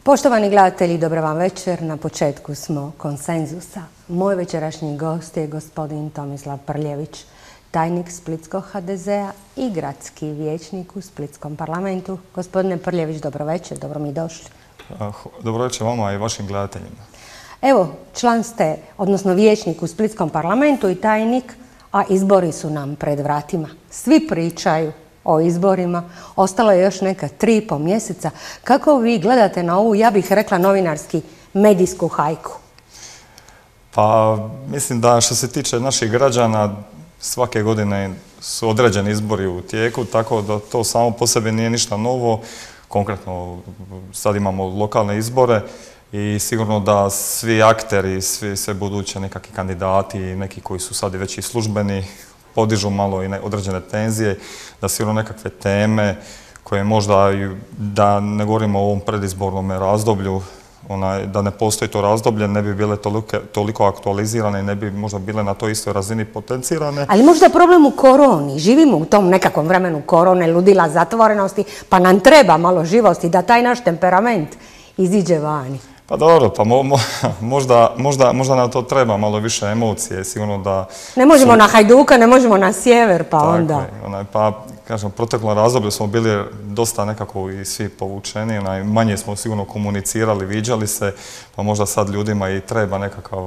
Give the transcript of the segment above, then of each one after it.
Poštovani gledatelji, dobro vam večer. Na početku smo konsenzusa. Moj večerašnji gost je gospodin Tomislav Prljević, tajnik Splitskog HDZ-a i gradski vijećnik u Splitskom parlamentu. Gospodine Prljević, dobro večer, dobro mi došli. Dobro večer vama i vašim gledateljima. Evo, član ste, odnosno vijećnik u Splitskom parlamentu i tajnik, a izbori su nam pred vratima. Svi pričaju o izborima, ostalo je još neka 3,5 mjeseca. Kako vi gledate na ovu, ja bih rekla, novinarski medijsku hajku? Pa mislim da što se tiče naših građana, svake godine su određeni izbori u tijeku, tako da to samo po sebi nije ništa novo. Konkretno sad imamo lokalne izbore i sigurno da svi akteri, sve buduće nekakvi kandidati, neki koji su sad već i službeni, podižu malo i određene tenzije, da sigurno nekakve teme koje možda, da ne govorimo o ovom predizbornom razdoblju, da ne postoji to razdoblje, ne bi bile toliko aktualizirane i ne bi možda bile na toj istoj razini potencirane. Ali možda problem u koroni. Živimo u tom nekakvom vremenu korone, ludila, zatvorenosti, pa nam treba malo živosti da taj naš temperament iziđe vani. Pa dobro, pa možda nam to treba malo više emocije, sigurno da... Ne možemo na Hajduka, ne možemo na sjever, pa onda... Pa, kažem, proteklom razdoblju smo bili dosta nekako i svi povučeni, manje smo sigurno komunicirali, viđali se, pa možda sad ljudima i treba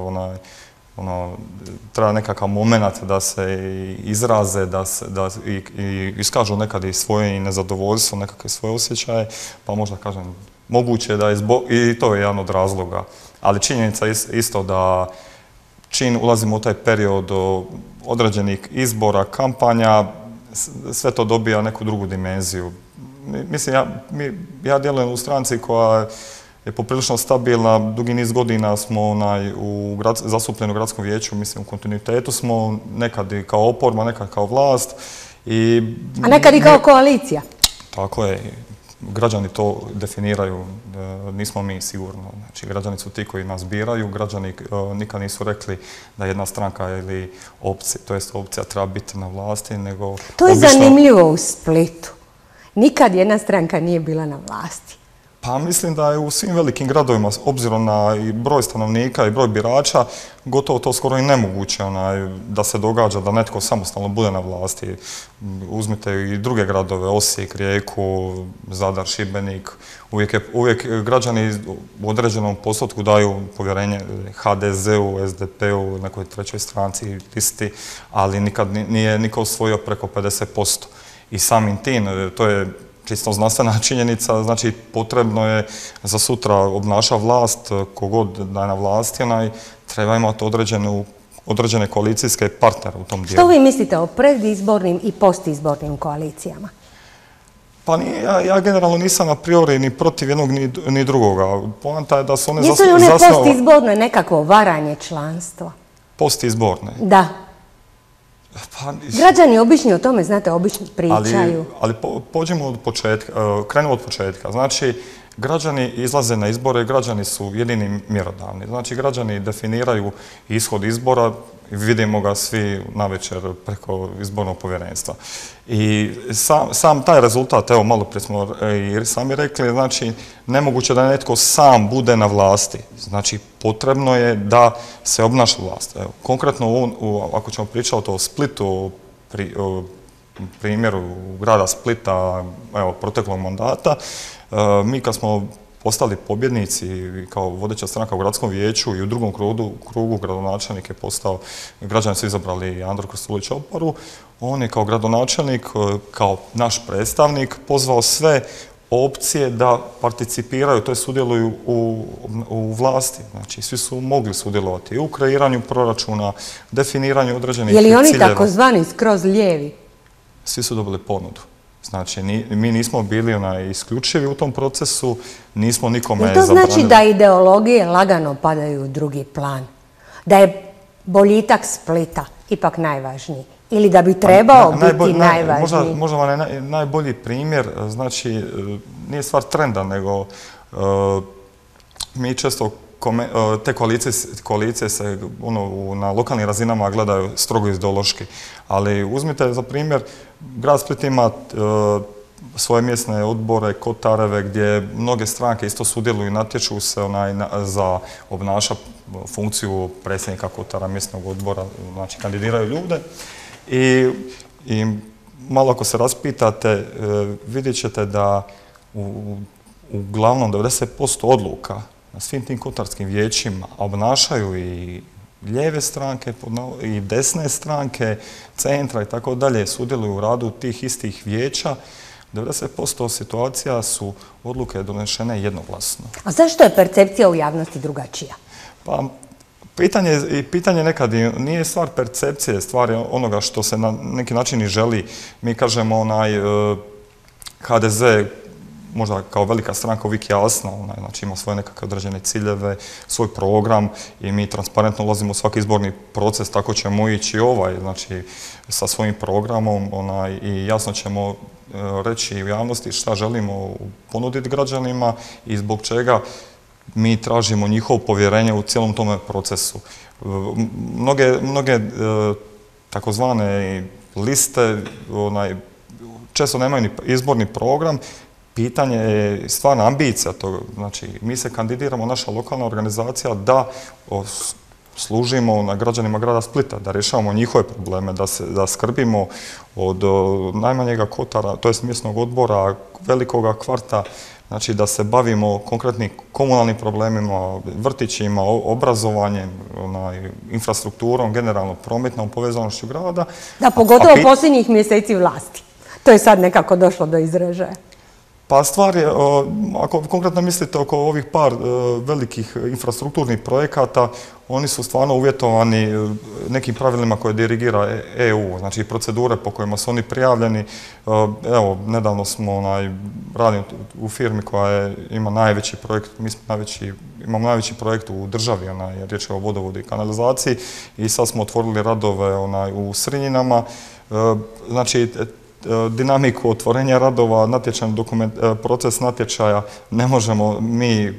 nekakav moment da se izraze, da iskažu nekad i svoje nezadovoljstvo, nekakve svoje osjećaje, pa možda kažem, moguće da je i to je jedan od razloga. Ali činjenica je isto da čim ulazimo u taj period određenih izbora, kampanja, sve to dobija neku drugu dimenziju. Mislim, ja djelujem u stranci koja je poprilično stabilna, dugi niz godina smo zastupljeni u gradskom vijeću, mislim, u kontinuitetu smo, nekad i kao oporba, nekad kao vlast. A nekad i kao koalicija. Tako je. Građani to definiraju, nismo mi sigurno. Znači, građani su ti koji nas biraju, građani nikad nisu rekli da jedna stranka ili opcija, to jest opcija treba biti na vlasti, nego... To je zanimljivo u Splitu. Nikad jedna stranka nije bila na vlasti. Pa mislim da je u svim velikim gradovima, obzirom na i broj stanovnika i broj birača, gotovo to skoro i nemoguće da se događa da netko samostalno bude na vlasti. Uzmite i druge gradove, Osijek, Rijeku, Zadar, Šibenik. Uvijek građani u određenom postotku daju povjerenje HDZ-u, SDP-u, nekoj trećoj stranci, listi, ali nikad nije niko osvojio preko 50%. I samim tim, to je čisto znanstvena činjenica, znači potrebno je za sutra obnaša vlast, kogod da je na vlasti, treba imati određene koalicijske partnere u tom dijelu. Što vi mislite o predizbornim i postizbornim koalicijama? Pa ja generalno nisam a priori ni protiv jednog ni drugoga. Poanta je da su one Jesu li one postizborne nekakvo varanje članstva? Postizborne? Da. Građani obični o tome, znate, obično pričaju. Ali pođemo od početka, krenemo od početka. Znači, građani izlaze na izbore, građani su jedini mjerodavni. Znači, građani definiraju ishod izbora, vidimo ga svi navečer preko izbornog povjerenstva. I sam taj rezultat, evo malo prije smo i sami rekli, znači, nemoguće da netko sam bude na vlasti. Znači, potrebno je da se obnaša vlast. Evo, konkretno, ako ćemo pričati o Splitu, o primjeru grada Splita, evo, proteklog mandata, mi kad smo postali pobjednici kao vodeća stranka u gradskom vijeću i u drugom krugu gradonačelnik je postao, građani su izabrali Andru Krstulović-Oparu, on je kao gradonačelnik, kao naš predstavnik, pozvao sve opcije da participiraju, to je sudjeluju u vlasti. Znači, svi su mogli sudjelovati i u kreiranju proračuna, definiranju određenih ciljeva. Je li oni takozvani skroz lijevi? Svi su dobili ponudu. Znači, mi nismo bili isključivi u tom procesu, nismo nikome zabranili. To znači da ideologije lagano padaju u drugi plan? Da je boljitak Splita ipak najvažniji? Ili da bi trebao biti najvažniji? Možda vam je najbolji primjer, znači, nije stvar trenda, nego mi često te koalicije se na lokalnim razinama gledaju strogo ideološki. Ali uzmite za primjer, grad Split ima svoje mjesne odbore, kotareve, gdje mnoge stranke isto sudjeluju i natječu se za obnaša funkciju predsjednika kotara mjesnog odbora, znači kandidiraju ljude. I malo ako se raspitate, vidjet ćete da uglavnom 90% odluka na svim tim kotarskim vijećima obnašaju i lijeve stranke i desne stranke, centra i tako dalje, sudjeluju u radu tih istih vijeća. 90% situacija su odluke donešene jednoglasno. A zašto je percepcija u javnosti drugačija? Pa, pitanje nekad nije stvar percepcije, stvar je onoga što se na neki način i želi. Mi kažemo HDZ možda kao velika stranka uvijek jasna, znači ima svoje nekakve određene ciljeve, svoj program i mi transparentno ulazimo u svaki izborni proces, tako ćemo ići i znači sa svojim programom i jasno ćemo reći u javnosti šta želimo ponuditi građanima i zbog čega mi tražimo njihovo povjerenje u cijelom tome procesu. Mnoge takozvane liste često nemaju ni izborni program. Pitanje je stvarna ambicija toga. Znači, mi se kandidiramo, naša lokalna organizacija, da služimo na građanima grada Splita, da rješavamo njihove probleme, da skrbimo od najmanjega kotara, to jest mjesnog odbora, velikoga kvarta, znači da se bavimo konkretnim komunalnim problemima, vrtićima, obrazovanjem, infrastrukturom, generalno prometnom povezanošću grada. Da, pogotovo posljednjih mjeseci vlasti. To je sad nekako došlo do izražaja. Pa stvar je, ako konkretno mislite oko ovih par velikih infrastrukturnih projekata, oni su stvarno uvjetovani nekim pravilima koje dirigira EU, znači procedure po kojima su oni prijavljeni. Evo, nedavno smo radili u firmi koja ima najveći projekt, imamo najveći projekt u državi, riječ je o vodovodu i kanalizaciji i sad smo otvorili radove u Srinjinama. Znači, dinamiku otvorenja radova, proces natječaja ne možemo mi,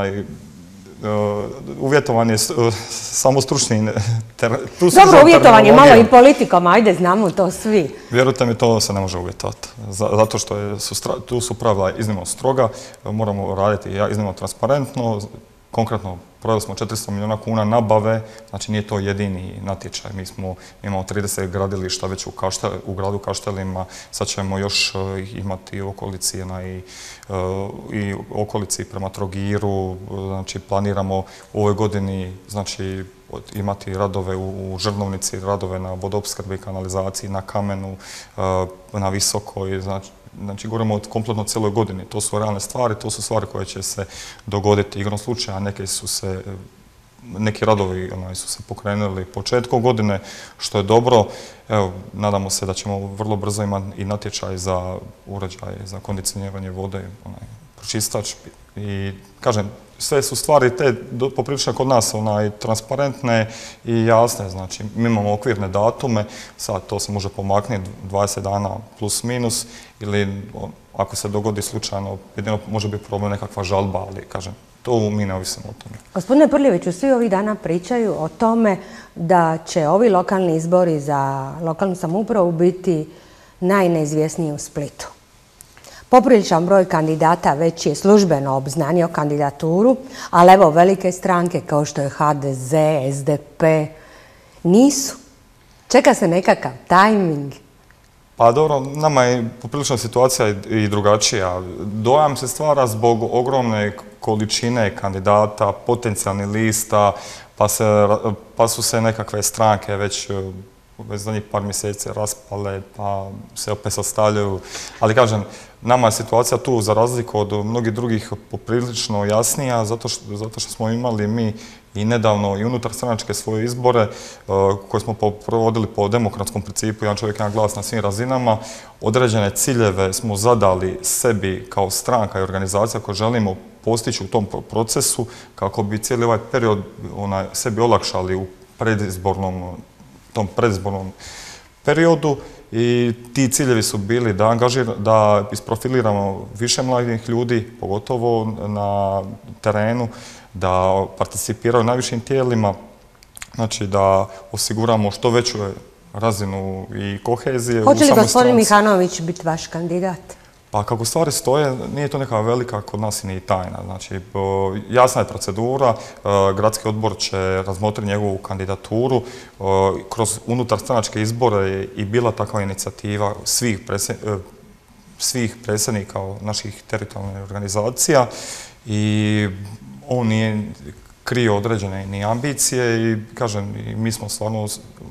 uvjetovan je samo stručni. Dobro, uvjetovan je malo i politikom, ajde, znamo to svi. Vjerujte mi, to se ne može uvjetovati. Zato što tu su pravila iznimno stroga, moramo raditi iznimno transparentno. Konkretno, prodali smo 400 milijuna kuna nabave, znači nije to jedini natječaj. Mi imamo 30 gradilišta već u gradu Kaštelima, sad ćemo još imati i okolici prema Trogiru, znači planiramo u ovoj godini znači, imati radove u Žrnovnici, radove na vodoopskrbi i kanalizaciji, na Kamenu, na Visokoj, znači govorimo o kompletno cijeloj godini. To su realne stvari, to su stvari koje će se dogoditi igrom slučaja. Neki radovi su se pokrenuli početkom godine, što je dobro. Evo, nadamo se da ćemo vrlo brzo imati i natječaj za uređaje za kondicioniranje vode, pročistač. I kažem, sve su stvari te poprilično kod nas transparentne i jasne. Znači, mi imamo okvirne datume, sad to se može pomaknuti 20 dana plus minus ili ako se dogodi slučajno, jedino može biti problem nekakva žalba, ali kažem, to mi ne ovisimo o tome. Gospodine Prljeviću, svi ovih dana pričaju o tome da će ovi lokalni izbori za lokalnu samoupravu biti najneizvjesniji u Splitu. Popriličan broj kandidata već je službeno obznanio kandidaturu, ali evo velike stranke kao što je HDZ, SDP, nisu. Čeka se nekakav tajming. Pa dobro, nama je poprilično situacija i drugačija. Dojam se stvara zbog ogromne količine kandidata, potencijalnih lista, pa su se nekakve stranke već zadnjih par mjeseci raspale, pa se opet sastavljaju. Ali kažem, nama je situacija tu za razliku od mnogih drugih poprilično jasnija, zato što smo imali mi i nedavno i unutar stranačke svoje izbore koje smo provodili po demokratskom principu, jedan čovjek, jedan glas na svim razinama. Određene ciljeve smo zadali sebi kao stranka i organizacija koje želimo postići u tom procesu kako bi cijeli ovaj period sebi olakšali u tom predizbornom periodu i ti ciljevi su bili da isprofiliramo više mladih ljudi, pogotovo na terenu, da participiraju u najvišim tijelima, znači da osiguramo što veću razinu i kohezije u samoj stranci. Hoće li gospodin Mihanović biti vaš kandidat? Pa kako stvari stoje, nije to neka velika kod nas ni tajna. Znači, jasna je procedura, gradski odbor će razmotriti njegovu kandidaturu. Kroz unutarstranačke izbore je i bila takva inicijativa svih predsjednika naših teritorijalnih organizacija i on nije krio određene ni ambicije i kažem, mi smo stvarno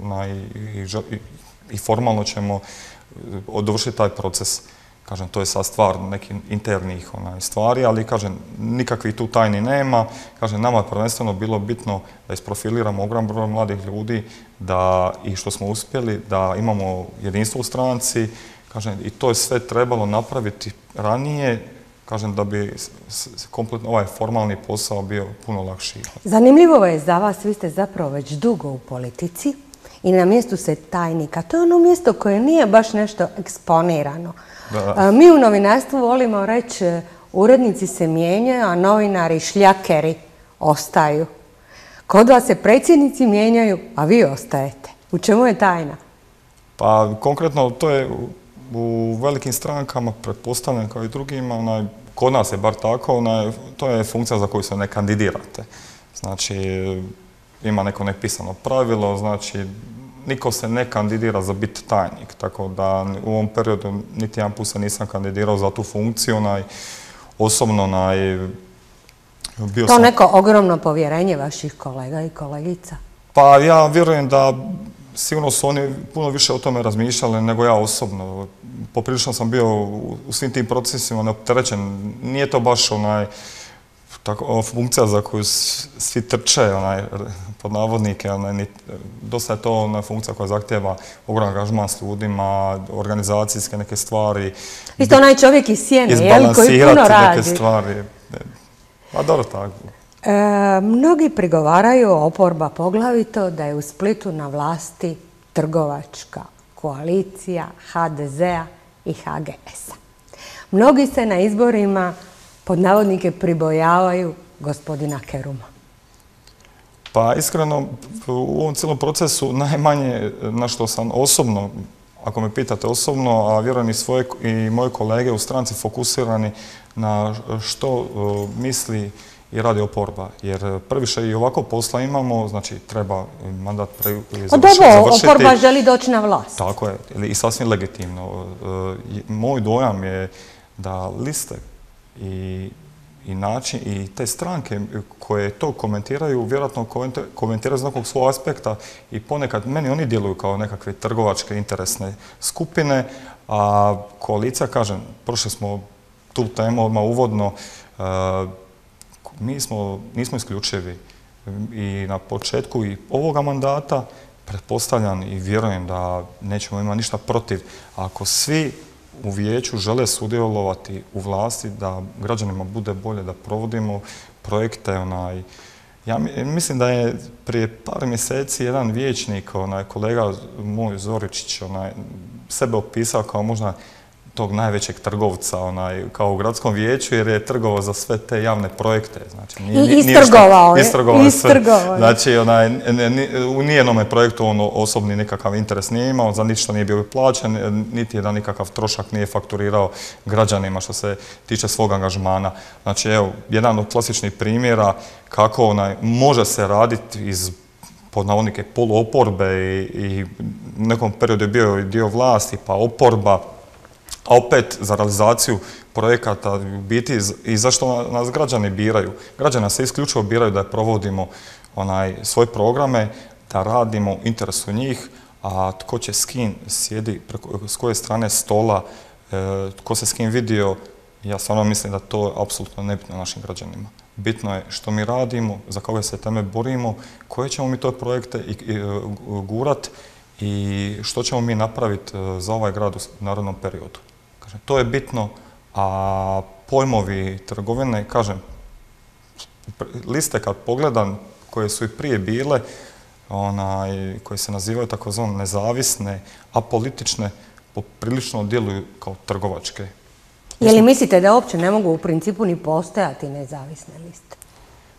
i formalno ćemo dovršiti taj proces. Kažem, to je sad stvar nekih internih stvari, ali kažem, nikakvih tu tajni nema. Kažem, nama je prvenstveno bilo bitno da isprofiliramo ogroman broj mladih ljudi, da i što smo uspjeli, da imamo jedinstvo u stranci. Kažem, i to je sve trebalo napraviti ranije, kažem, da bi kompletno ovaj formalni posao bio puno lakši. Zanimljivo je za vas, vi ste zapravo već dugo u politici i na mjestu ste tajnika. To je ono mjesto koje nije baš nešto eksponirano. Mi u novinarstvu volimo reći urednici se mijenjaju, a novinari šljakeri ostaju. Kod vas se predsjednici mijenjaju, a vi ostajete. U čemu je tajna? Pa konkretno to je u velikim strankama, pretpostavljam kao i drugima, kod nas je bar tako, to je funkcija za koju se ne kandidirate. Znači, ima neko nepisano pravilo, znači, niko se ne kandidira za biti tajnik, tako da u ovom periodu niti jedan put se nisam kandidirao za tu funkciju, osobno bio sam... To neko ogromno povjerenje vaših kolega i kolegica? Pa ja vjerujem da sigurno su oni puno više o tome razmišljali nego ja osobno. Poprilično sam bio u svim tim procesima neopterećen. Nije to baš funkcija za koju svi trče, pod navodnike. Dosta je to funkcija koja zahtjeva ogroman angažman s ljudima, organizacijske neke stvari. Vi ste onaj čovjek iz sjene, koji puno radi. Neke stvari. A dobro tako. Mnogi prigovaraju, oporba poglavito, da je u Splitu na vlasti trgovačka koalicija HDZ-a i HGS-a. Mnogi se na izborima pod navodnike pribojavaju gospodina Keruma. Pa iskreno, u ovom cijelom procesu najmanje na što sam osobno, ako me pitate osobno, a vjerujem i moje kolege u stranci fokusirani na što misli i radi oporba. Jer previše i ovako posla imamo, znači treba mandat završiti. Oporba želi doći na vlast. Tako je, i sasvim legitimno. Moj dojam je da liste i način i te stranke koje to komentiraju, vjerojatno komentiraju iz nekog svog aspekta i ponekad meni oni djeluju kao nekakve trgovačke interesne skupine, a koalicija, kažem, prošli smo tu temu odmah uvodno, mi nismo isključivi i na početku i ovoga mandata pretpostavljam i vjerujem da nećemo imati ništa protiv ako svi u vijeću žele sudjelovati u vlasti, da građanima bude bolje, da provodimo projekte. Ja mislim da je prije par mjeseci jedan vijećnik, kolega moj Zoričić, sebe opisao kao možda tog najvećeg trgovca kao u gradskom vijeću, jer je trgovao za sve te javne projekte. I istrgovao je. Znači, u nijednome projektu on osobni nikakav interes nije imao, za ništa nije bio plaćen, niti jedan nikakav trošak nije fakturirao građanima što se tiče svog angažmana. Znači, evo, jedan od klasičnih primjera kako može se raditi iz pod navodnike poluoporbe i u nekom periodu je bio dio vlasti, pa oporba, a opet za realizaciju projekata u biti i zašto nas građani biraju. Građani se isključivo biraju da provodimo svoje programe, da radimo u interesu njih, a tko će s kim sjedi, s koje strane stola, tko se s kim vidio, ja stvarno mislim da to je apsolutno nebitno našim građanima. Bitno je što mi radimo, za kakve se teme borimo, koje ćemo mi to projekte gurati i što ćemo mi napraviti za ovaj grad u narednom periodu. To je bitno, a pojmovi trgovine, kažem, liste kad pogledam koje su i prije bile, koje se nazivaju takozvano nezavisne, apolitične, poprilično djeluju kao trgovačke. Je li mislite da uopće ne mogu u principu ni postojati nezavisne liste?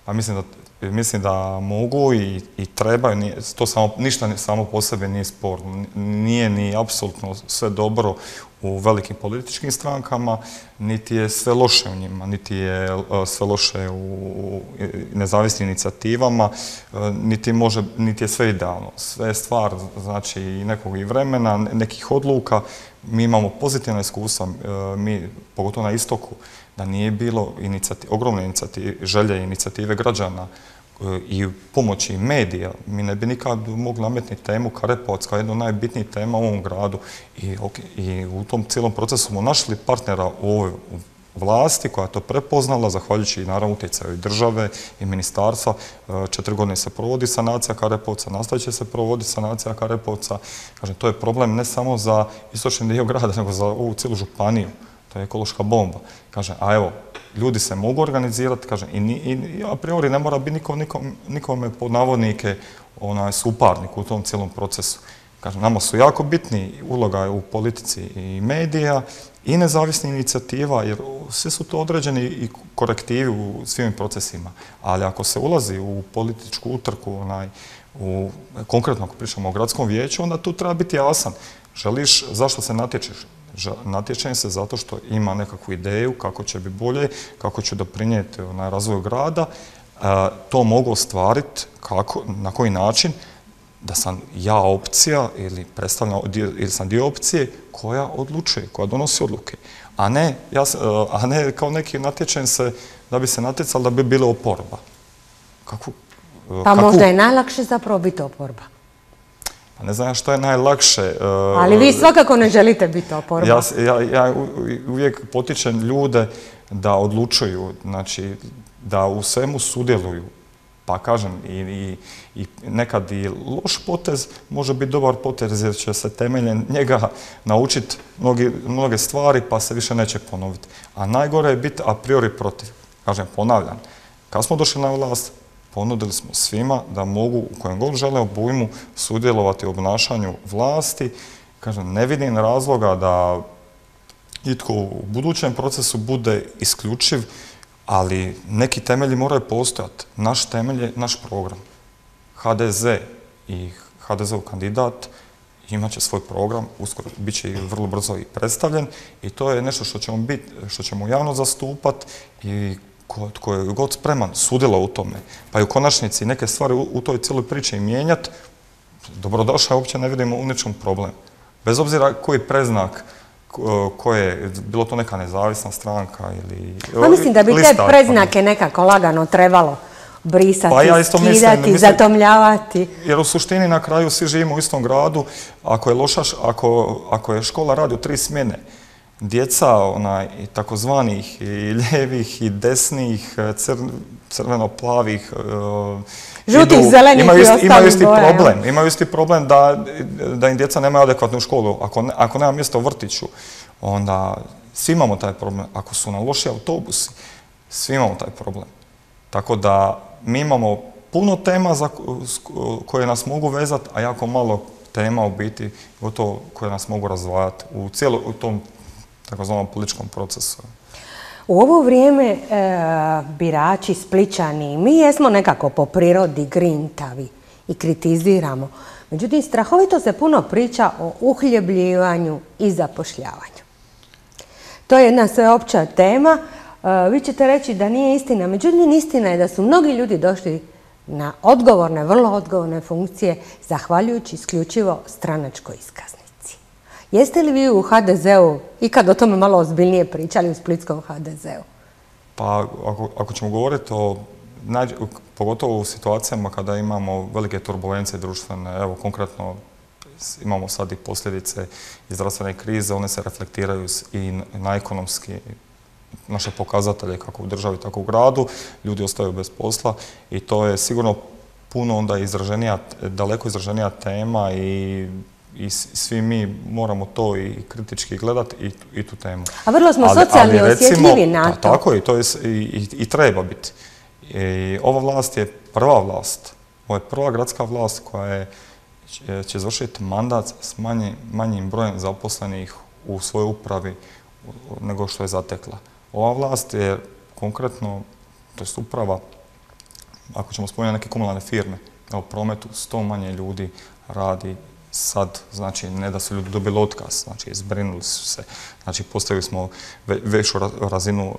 Pa mislim da mogu i trebaju, to ništa samo po sebi nije sporno. Nije ni apsolutno sve dobro u velikim političkim strankama, niti je sve loše u njima, niti je sve loše u nezavisnim inicijativama, niti je sve idealno. Sve je stvar, znači, nekog i vremena, nekih odluka. Mi imamo pozitivna iskustva, mi, pogotovo na istoku, da nije bilo ogromne želje i inicijative građana i pomoći medija, mi ne bi nikad mogli nametniti temu Karepovac kao jednu od najbitnijih tema u ovom gradu. I u tom cijelom procesu smo našli partnera u ovoj vlasti koja je to prepoznala, zahvaljujući i naravno utjecaju i države i ministarstva. 4 godine se provodi sanacija Karepovca, nastavit će se provoditi sanacija Karepovca. Kažem, to je problem ne samo za istočni dio grada, nego za ovu cijelu županiju. To je ekološka bomba. Kažem, a evo, ljudi se mogu organizirati, kažem, i a priori ne mora biti nikome pod navodnike suparnik u tom cijelom procesu. Kažem, nama su jako bitni uloga u politici i medija i nezavisnih inicijativa, jer sve su to određeni i korektivi u svim procesima. Ali ako se ulazi u političku utrku, konkretno ako pričamo o gradskom vijeću, onda tu treba biti jasan. Želiš, zašto se natječeš? Natječem se zato što ima nekakvu ideju kako će biti bolje, kako će doprinijeti na razvoju grada. To mogu ostvariti na koji način, da sam ja opcija ili sam dio opcije koja odlučuje, koja donosi odluke. A ne kao neki natječem se da bi se natjecali da bi bila oporba. Pa možda je najlakše zapravo biti oporba. Pa ne znam što je najlakše. Ali vi svakako ne želite biti oporba. Ja uvijek potičem ljude da odlučuju, znači da u svemu sudjeluju. Pa kažem, i nekad i loš potez može biti dobar potez jer će se temeljem njega naučiti mnoge stvari pa se više neće ponoviti. A najgore je biti a priori protiv. Kažem, ponavljam, kad smo došli na vlast, ponudili smo svima da mogu u kojem god žele obujmu sudjelovati u obnašanju vlasti. Kažem, ne vidim razloga da itko u budućem procesu bude isključiv, ali neki temelji moraju postojati. Naš temelj je naš program. HDZ i HDZ-ov kandidat imat će svoj program, uskoro bit će i vrlo brzo i predstavljen i to je nešto što ćemo javno zastupati i tko je god spreman sudjela u tome, pa i u konačnici neke stvari u toj cijeloj priči mijenjati, dobrodošao, uopće ne vidimo u ničem problem. Bez obzira koji preznak, bilo to neka nezavisna stranka ili... Pa mislim da bi te preznake nekako lagano trebalo brisati, skidati, zatomljavati. Jer u suštini na kraju svi živimo u istom gradu, ako je škola radi u 3 smjene, djeca takozvanih i ljevih i desnih, crveno-plavih, žutih, zelenih i ostalih boja. Imaju isti problem da im djeca nemaju adekvatnu školu. Ako nema mjesta u vrtiću, onda svi imamo taj problem. Ako su nam loši autobusi, svi imamo taj problem. Tako da mi imamo puno tema koje nas mogu vezati, a jako malo tema u biti gotovo koje nas mogu razdvajati u tom takozvanom političkom procesu. U ovo vrijeme birači, Splićani, mi jesmo nekako po prirodi grintavi i kritiziramo. Međutim, strahovito se puno priča o uhljebljivanju i zapošljavanju. To je jedna sveopća tema. Vi ćete reći da nije istina. Međutim, istina je da su mnogi ljudi došli na odgovorne, vrlo odgovorne funkcije zahvaljujući isključivo stranačkoj iskaznici. Jeste li vi u HDZ-u ikad o tome malo ozbiljnije pričali u splitskom HDZ-u? Pa ako ćemo govoriti pogotovo u situacijama kada imamo velike turbulencije društvene, evo konkretno imamo sad i posljedice iz zdravstvene krize, one se reflektiraju i na ekonomski naše pokazatelje kako u državi, tako u gradu, ljudi ostaju bez posla i to je sigurno puno onda daleko izraženija tema i svi mi moramo to i kritički gledati i tu temu. A vrlo smo socijalni osjetljivi na to. Tako je, i treba biti. Ova vlast je prva vlast, ovo je prva gradska vlast koja će završiti mandat s manjim brojem zaposlenih u svojoj upravi nego što je zatekla. Ova vlast je konkretno, to je uprava, ako ćemo spomenuti neke komunalne firme, u prometu 100 manje ljudi radi sad, znači ne da su ljudi dobili otkaz, znači zbrinuli su se, znači postavili smo veću razinu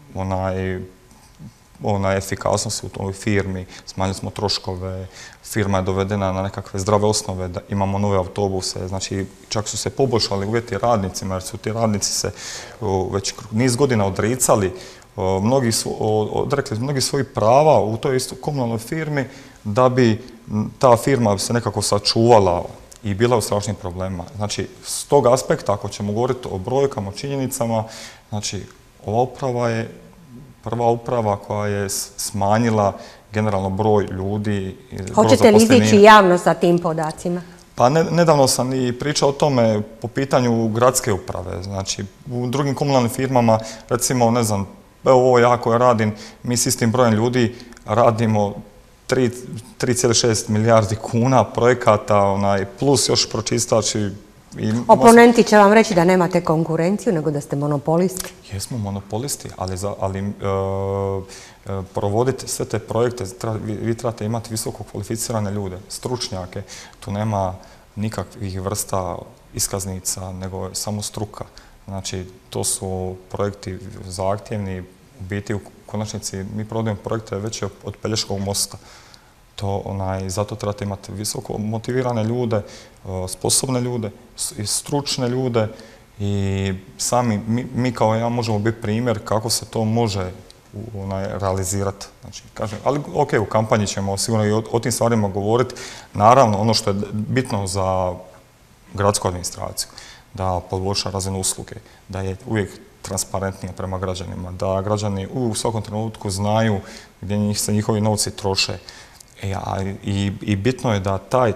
efikasnosti u toj firmi, smanjili smo troškove, firma je dovedena na nekakve zdrave osnove, da imamo nove autobuse, znači čak su se poboljšali uvjeti radnicima jer su ti radnici se već niz godina odricali, odrekli mnogi svojih prava u toj istoj komunalnoj firmi da bi ta firma se nekako sačuvala i bila u strašnim problemima. Znači, s tog aspekta, ako ćemo govoriti o brojkama, o činjenicama, znači, ova uprava je prva uprava koja je smanjila generalno broj ljudi. Hoćete li izići javno sa tim podacima? Pa nedavno sam i pričao o tome po pitanju gradske uprave. Znači, u drugim komunalnim firmama, recimo, ne znam, evo ovo ja koja radim, mi s istim brojem ljudi radimo 3,6 milijardi kuna projekata, plus još pročistač i... Oponenti će vam reći da nemate konkurenciju, nego da ste monopolisti. Jesmo monopolisti, ali provoditi sve te projekte, vi trebate imati visoko kvalificirane ljude, stručnjake. Tu nema nikakvih vrsta iskaznica, nego samo struka. Znači, to su projekti zahtjevni, u biti u konačnici mi provodimo projekte veće od Pelješkog mosta. Zato trebate imati visoko motivirane ljude, sposobne ljude, stručne ljude i sami mi kao ja možemo biti primjer kako se to može realizirati. Znači, ali ok, u kampanji ćemo sigurno i o tim stvarima govoriti. Naravno, ono što je bitno za gradsku administraciju, da poboljša razinu usluge, da je uvijek transparentnija prema građanima, da građani u svakom trenutku znaju gdje se njihovi novci troše. I bitno je da taj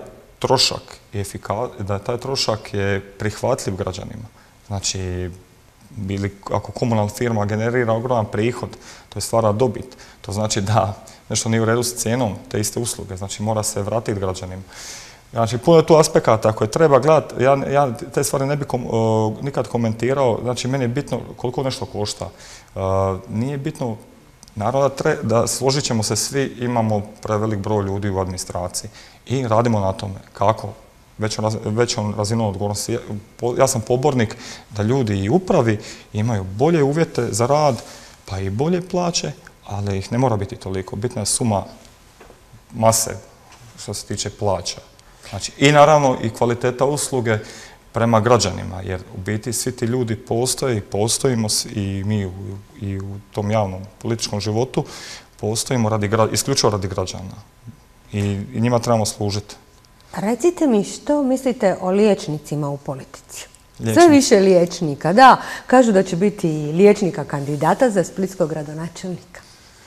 trošak je prihvatljiv građanima. Znači, ako komunalna firma generira ogroman prihod, to je stvara dobit. To znači da nešto nije u redu s cijenom te iste usluge, znači mora se vratiti građanima. Znači, puno je tu aspekata koje treba gledati. Ja te stvari ne bih nikad komentirao. Znači, meni je bitno koliko nešto košta. Nije bitno, naravno da složit ćemo se svi, imamo prevelik broj ljudi u administraciji i radimo na tome. Kako? Većom razinom odgovornosti. Ja sam pobornik da ljudi i upravi imaju bolje uvjete za rad, pa i bolje plaće, ali ih ne mora biti toliko. Bitna je suma mase što se tiče plaća. Znači, i naravno i kvaliteta usluge prema građanima, jer u biti svi ti ljudi postoje i postojimo i mi i u tom javnom političkom životu postojimo isključivo radi građana i njima trebamo služiti. Recite mi što mislite o liječnicima u politici? Sve više liječnika, da. Kažu da će biti liječnika kandidata za splitskog gradonačelnika.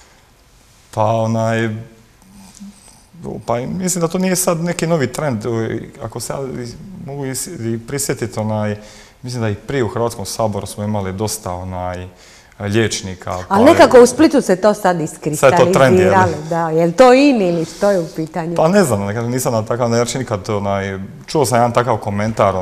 Pa mislim da to nije sad neki novi trend. Ako se ja mogu i prisjetiti, mislim da i prije u Hrvatskom saboru smo imali dosta liječnika. Ali nekako u Splitu se to sad iskristaliziralo. Sad je to trend, je li? Je li to in ili što je u pitanju? Pa ne znam, nisam na takav način nikad čuo sam jedan takav komentar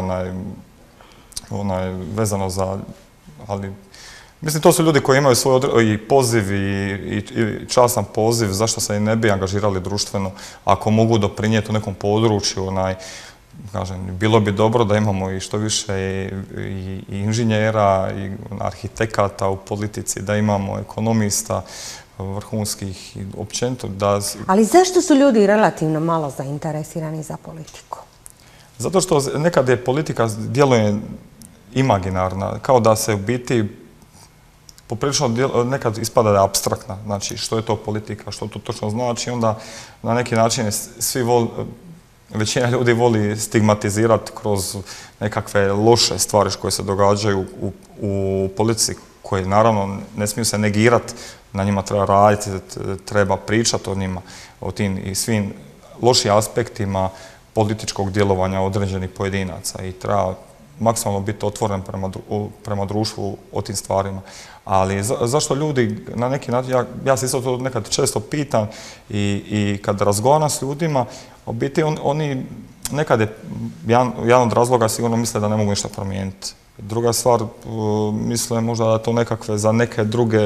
vezano za, ali mislim, to su ljudi koji imaju svoj i poziv i častan poziv, zašto se i ne bi angažirali društveno, ako mogu doprinijeti u nekom području, kažem, bilo bi dobro da imamo i što više i inženjera, i arhitekata u politici, da imamo ekonomista vrhunskih i općenito. Ali zašto su ljudi relativno malo zainteresirani za politiku? Zato što nekad je politika djeluje imaginarna, kao da se u biti poprilično nekad ispada da je apstraktna, znači što je to politika, što to točno znači, onda na neki način većina ljudi voli stigmatizirati kroz nekakve loše stvari koje se događaju u politici, koje naravno ne smiju se negirati, na njima treba raditi, treba pričati o njima, o tim i svim lošim aspektima političkog djelovanja određenih pojedinaca i treba maksimalno biti otvoren prema društvu o tim stvarima. Ali zašto ljudi na neki način, ja se isto to nekad često pitam i kad razgovaram s ljudima, u biti oni nekad je, jedan od razloga sigurno misle da ne mogu ništa promijeniti. Druga stvar, misle možda da to nekakve za neke druge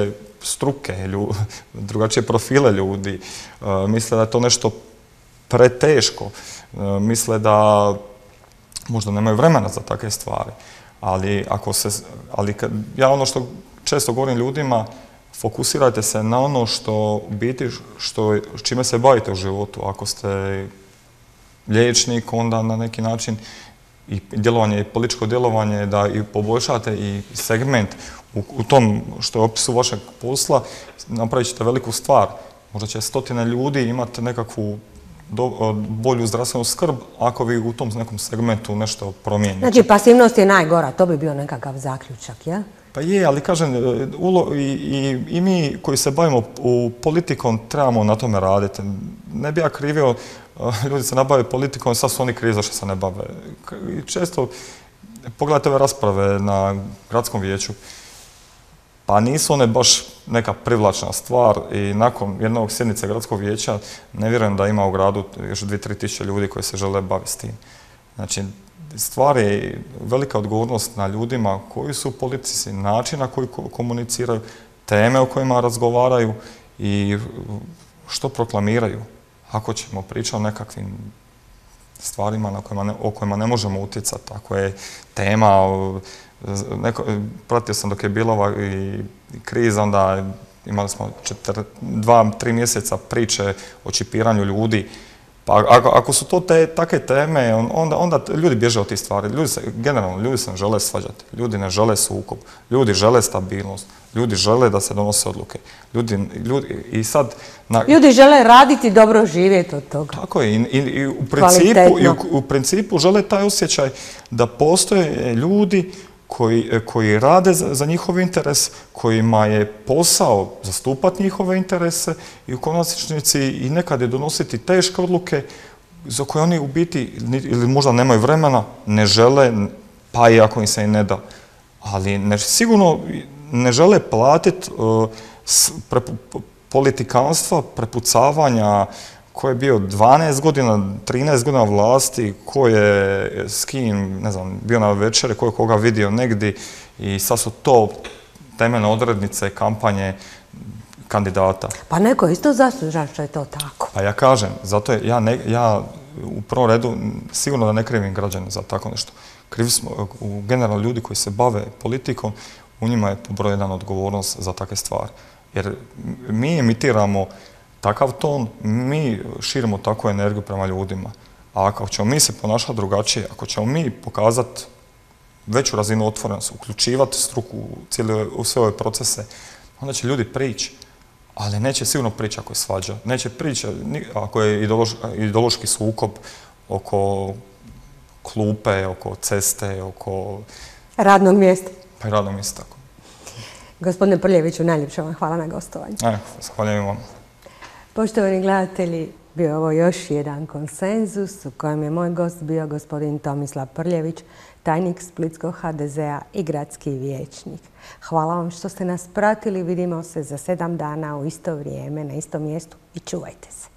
struke, drugačije profile ljudi, misle da je to nešto preteško, misle da možda nemaju vremena za takve stvari. Ali ja ono što često govorim ljudima, fokusirajte se na ono što biti, čime se bavite u životu. Ako ste liječnik, onda na neki način i djelovanje, i političko djelovanje, da i poboljšate i segment u tom što je opisu vašeg posla, napravit ćete veliku stvar. Možda će stotine ljudi imati nekakvu bolju zdravstvenu skrb ako vi u tom nekom segmentu nešto promijenite. Znači, pasivnost je najgora, to bi bio nekakav zaključak, ja? Pa je, ali kažem, i mi koji se bavimo politikom trebamo na tome raditi. Ne bi ja krivio, ljudi se ne bave politikom, sad su oni krivi zašto se ne bave. Često, pogledajte ove rasprave na gradskom vijeću, pa nisu one baš neka privlačna stvar i nakon jednog sjednice gradskog vijeća ne vjerujem da ima u gradu još 2-3 tisuće ljudi koji se žele baviti s tim. Znači, stvar je velika odgovornost na ljudima koji su u politici, način na koji komuniciraju, teme o kojima razgovaraju i što proklamiraju. Ako ćemo pričati o nekakvim stvarima o kojima ne možemo utjecati, ako je tema, pratio sam dok je bila ova kriza, onda imali smo 2-3 mjeseca priče o čipiranju ljudi. Pa ako su to takve teme, onda ljudi bježe od tih stvari. Generalno, ljudi se ne žele svađati, ljudi ne žele sukob, ljudi žele stabilnost, ljudi žele da se donose odluke. Ljudi žele raditi, dobro živjeti od toga. Tako je, i u principu žele taj osjećaj da postoje ljudi koji rade za njihov interes, kojima je posao zastupati njihove interese i u konačnici i nekad je donositi teške odluke za koje oni u biti ili možda nemaju vremena, ne žele, pa i ako im se i ne da. Ali sigurno ne žele platiti politikanstva, prepucavanja, ko je bio 12 godina, 13 godina vlasti, ko je s kim, ne znam, bio na večeri, ko je koga vidio negdje i sad su to temeljne odrednice kampanje kandidata. Pa neko je isto zaslužan što je to tako. Pa ja kažem, zato ja u prvom redu sigurno da ne krivim građane za tako nešto. Krivi smo generalno ljudi koji se bave politikom, u njima je broj jedan odgovornost za takve stvari. Jer mi emitiramo takav ton, mi širimo takvu energiju prema ljudima. A ako ćemo mi se ponašati drugačije, ako ćemo mi pokazati veću razinu otvorenosti, uključivati struku u sve ove procese, onda će ljudi prići. Ali neće sigurno prići ako je svađa. Neće prići ako je ideološki sukob oko klupe, oko ceste, oko radnog mjesta. Pa i radnog mjesta, tako. Gospodine Prljeviću, najljepše vam hvala na gostovanju. Zahvaljujem vam. Poštovani gledatelji, bio je ovo još jedan konsenzus u kojem je moj gost bio gospodin Tomislav Prljević, tajnik splitskog HDZ-a i gradski vijećnik. Hvala vam što ste nas pratili. Vidimo se za 7 dana u isto vrijeme, na istom mjestu i čuvajte se.